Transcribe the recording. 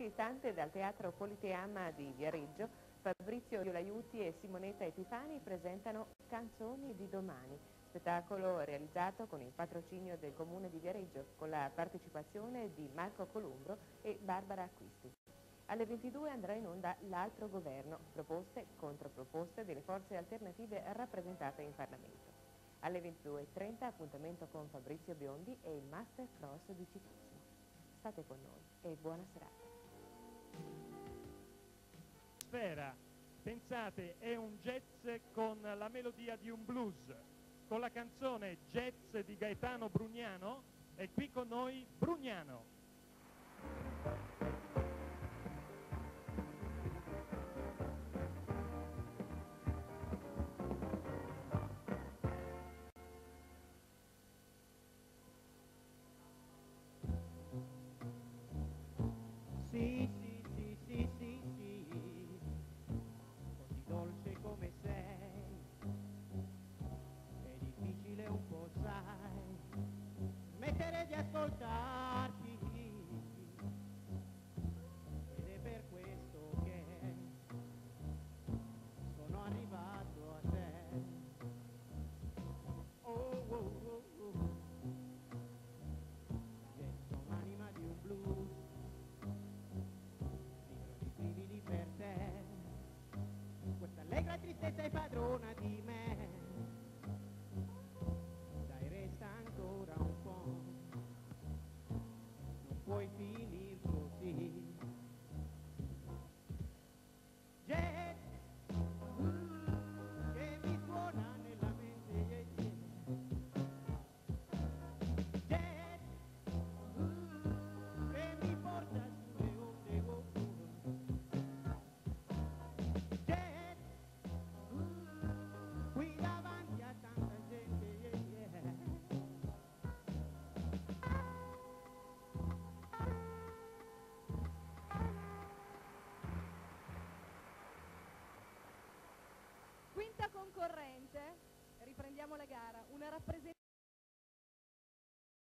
pochi istante dal Teatro Politeama di Viareggio, Fabrizio Violaiuti e Simonetta Epifani presentano Canzoni di domani, spettacolo realizzato con il patrocinio del Comune di Viareggio, con la partecipazione di Marco Columbro e Barbara Acquisti. Alle 22 andrà in onda L'altro governo, proposte, controproposte delle forze alternative rappresentate in Parlamento. Alle 22:30 appuntamento con Fabrizio Biondi e il Master Cross di ciclismo. State con noi e buona serata. Sfera, pensate, è un jazz con la melodia di un blues, con la canzone Jazz di Gaetano Brugnano, e qui con noi Brugnano. Sì, sì, sì, sì, sì, sì, così dolce come sei, è difficile un po', sai, smettere di ascoltarti, ed è per questo che sono arrivato a te. Oh, oh, oh, oh. Io sono anima di un blues, brividi per te, questa allegra tristezza è padrona di me. Dai, resta ancora un po', non puoi finir così. Jet, che mi suona nella mente, yeah, yeah. Jet, che mi porta sulle onde, oh, oh. Jet, qui davanti a tanta gente, yeah, yeah. Quinta concorrente, riprendiamo la gara, una rappresentazione